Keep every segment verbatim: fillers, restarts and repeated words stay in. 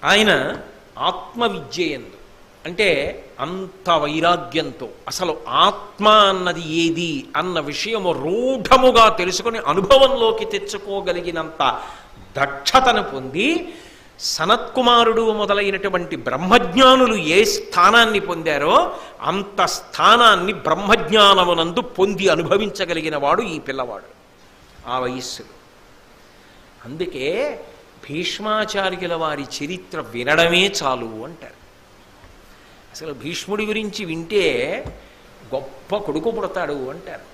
ఆయన ఆత్మవిద్యయందు అంటే అంత వైరాగ్యంతో అసలు ఆత్మ అన్నది ఏది అన్న విషయము రూఢముగా తెలుసుకొని అనుభవంలోకి తెచ్చుకోగలిగినంత దక్షతను పొంది సనత్కుమారుడు మొదలైనటువంటి బ్రహ్మజ్ఞానులు ఏ స్థానాన్ని పొందారో అంత స్థానాన్ని బ్రహ్మజ్ఞానమునందు పొంది అనుభవించగలిగిన వాడు ఈ పిల్లవాడు ఆ వయస్సులో. అందుకే భీష్మాచార్యుల వారి చరిత్ర వినడమే చాలు అంటారు. అసలు భీష్ముడి గురించి వింటే గొప్ప కొడుకు పుడతాడు అంటారు.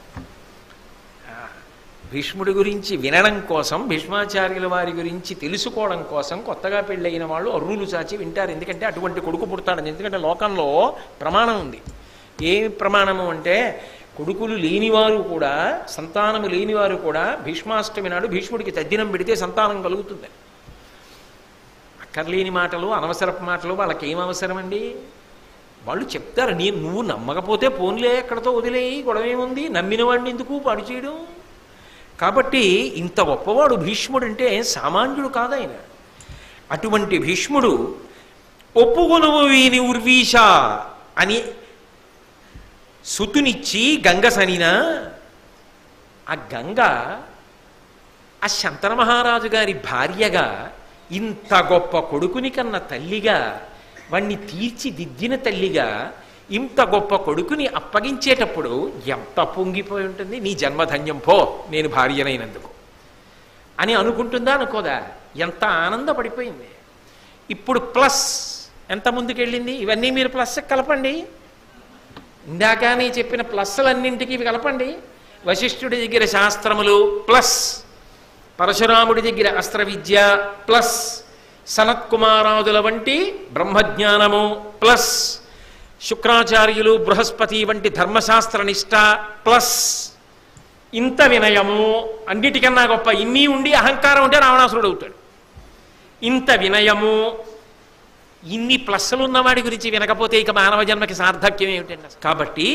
భీష్ముడి గురించి వినడం కోసం, భీష్మాచార్యుల వారి గురించి తెలుసుకోవడం కోసం కొత్తగా పెళ్ళయిన వాళ్ళు అర్రులు చాచి వింటారు. ఎందుకంటే అటువంటి కొడుకు పుడతాడని. ఎందుకంటే లోకంలో ప్రమాణం ఉంది. ఏమి ప్రమాణము అంటే కొడుకులు లేనివారు కూడా, సంతానము లేనివారు కూడా భీష్మాష్టమి నాడు భీష్ముడికి తద్దినం పెడితే సంతానం కలుగుతుంది. అక్కర్లేని మాటలు, అనవసరపు మాటలు వాళ్ళకి ఏం అవసరం అండి? వాళ్ళు చెప్తారు. నేను నువ్వు నమ్మకపోతే పోన్లే, ఎక్కడతో వదిలేయి, గొడవ ఏముంది, నమ్మిన వాడిని ఎందుకు పాడు చేయడం? కాబట్టి ఇంత గొప్పవాడు భీష్ముడు అంటే సామాన్యుడు కాదాయన. అటువంటి భీష్ముడు ఒప్పుకొనుము వీని ఉర్వీష అని సుతునిచ్చి గంగ సనినా, ఆ గంగ ఆ శంతన మహారాజు గారి భార్యగా ఇంత గొప్ప కొడుకుని కన్న తల్లిగా, వాణ్ణి తీర్చిదిద్దిన తల్లిగా ఇంత గొప్ప కొడుకుని అప్పగించేటప్పుడు ఎంత పొంగిపోయి ఉంటుంది. నీ జన్మధన్యం పో, నేను భార్యనైనందుకు అని అనుకుంటుందా అనుకోదా? ఎంత ఆనందపడిపోయింది. ఇప్పుడు ప్లస్ ఎంత ముందుకెళ్ళింది. ఇవన్నీ మీరు ప్లస్ కలపండి. ఇందాక నేను చెప్పిన ప్లస్లన్నింటికి ఇవి కలపండి. వశిష్ఠుడి దగ్గర శాస్త్రములు ప్లస్, పరశురాముడి దగ్గర అస్త్ర విద్య ప్లస్, సనత్కుమారాదుల వంటి బ్రహ్మజ్ఞానము ప్లస్, శుక్రాచార్యులు బృహస్పతి వంటి ధర్మశాస్త్ర నిష్ట ప్లస్, ఇంత వినయము అన్నిటికన్నా గొప్ప. ఇన్ని ఉండి అహంకారం ఉంటే రావణాసురుడు అవుతాడు. ఇంత వినయము, ఇన్ని ప్లస్సులు ఉన్నవాడి గురించి వినకపోతే ఇక మానవ జన్మకి సార్థక్యం ఏమిటండి? కాబట్టి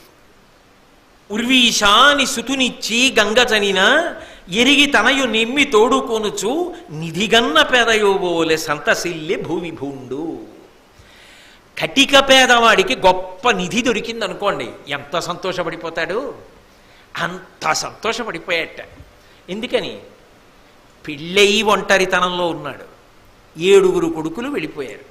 ఉర్వీషాని సుతునిచ్చి గంగజనిన ఎరిగి తనయు నెమ్మి తోడుకొనుచు నిధిగన్న పేదయోబోలే సంతసిల్లి భూవిభూండు. కటిక పేదవాడికి గొప్ప నిధి దొరికింది అనుకోండి, ఎంత సంతోషపడిపోతాడు. అంత సంతోషపడిపోయాట. ఎందుకని? పెళ్ళయి ఒంటరితనంలో ఉన్నాడు. ఏడుగురు కొడుకులు వెళ్ళిపోయారు.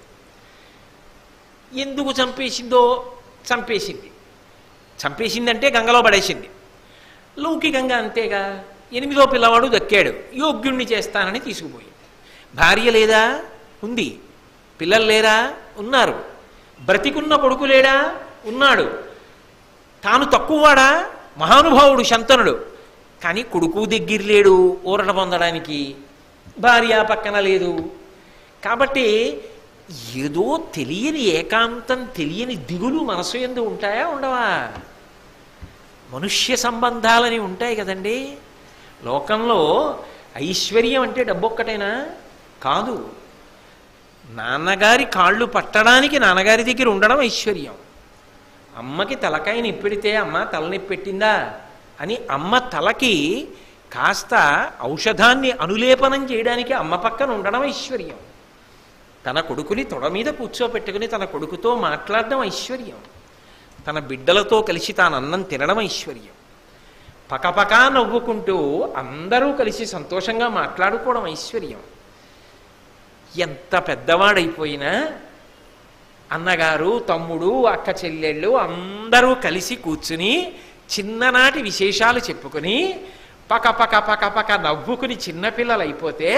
ఎందుకు చంపేసిందో? చంపేసింది. చంపేసిందంటే గంగలో పడేసింది. లౌకికంగా అంతేగా. ఎనిమిదో పిల్లవాడు దక్కాడు, యోగ్యుణ్ణి చేస్తానని తీసుకుపోయింది. భార్య లేదా? ఉంది. పిల్లలు లేరా? ఉన్నారు. బ్రతికున్న కొడుకు లేడా? ఉన్నాడు. తాను తక్కువవాడా? మహానుభావుడు శంతనుడు. కానీ కొడుకు దగ్గర లేడు ఊరట పొందడానికి, భార్య పక్కన లేదు. కాబట్టి ఏదో తెలియని ఏకాంతం, తెలియని దిగులు మనసు యందు ఉంటాయా ఉండవా? మనుష్య సంబంధాలని ఉంటాయి కదండి. లోకంలో ఐశ్వర్యం అంటే డబ్బొక్కటేనా? కాదు. నాన్నగారి కాళ్ళు పట్టడానికి నాన్నగారి దగ్గర ఉండడం ఐశ్వర్యం. అమ్మకి తలకాయ నిప్పెడితే అమ్మ తలనొప్పి పెట్టిందా అని అమ్మ తలకి కాస్త ఔషధాన్ని అనులేపనం చేయడానికి అమ్మ పక్కన ఉండడం ఐశ్వర్యం. తన కొడుకుని తొడ మీద కూర్చోపెట్టుకుని తన కొడుకుతో మాట్లాడడం ఐశ్వర్యం. తన బిడ్డలతో కలిసి తాను అన్నం తినడం ఐశ్వర్యం. పకపకా నవ్వుకుంటూ అందరూ కలిసి సంతోషంగా మాట్లాడుకోవడం ఐశ్వర్యం. ఎంత పెద్దవాడైపోయినా అన్నగారు, తమ్ముడు, అక్క చెల్లెళ్ళు అందరూ కలిసి కూర్చుని చిన్ననాటి విశేషాలు చెప్పుకొని పక పక పక పక నవ్వుకుని చిన్నపిల్లలు అయిపోతే,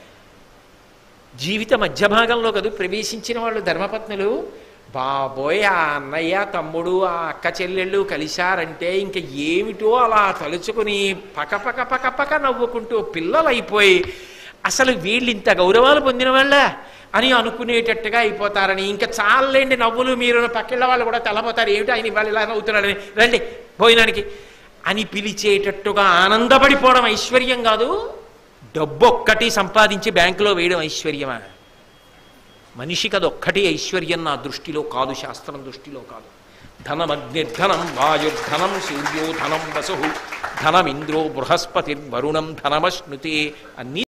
జీవిత మధ్య భాగంలో కదా ప్రవేశించిన వాళ్ళు ధర్మపత్నులు. బాబోయ్, ఆ అన్నయ్య, తమ్ముడు, ఆ అక్క చెల్లెళ్ళు కలిశారంటే ఇంక ఏమిటో అలా తలుచుకుని పక పక పక పక నవ్వుకుంటూ పిల్లలు అయిపోయి అసలు వీళ్ళు ఇంత గౌరవాలు పొందిన వాళ్ళ అని అనుకునేటట్టుగా అయిపోతారని, ఇంకా చాలండి నవ్వులు, మీరు పక్కిళ్ళ వాళ్ళు కూడా తెల్లబోతారు, ఏమిటి ఆయన ఇవాళ ఇలా నవ్వుతున్నాడని, రండి భోజనానికి అని పిలిచేటట్టుగా ఆనందపడిపోవడం ఐశ్వర్యం కాదు. డబ్బు ఒక్కటి సంపాదించి బ్యాంకులో వేయడం ఐశ్వర్యమా? మనిషికి అదొక్కటి ఐశ్వర్యం నా దృష్టిలో కాదు, శాస్త్రం దృష్టిలో కాదు. ధనమగ్నిర్ధనం వాయుర్ధనం సూర్యో ధనం వసు ధనమింద్రో బృహస్పతిర్వరుణం ధనమశ్నుతే అన్ని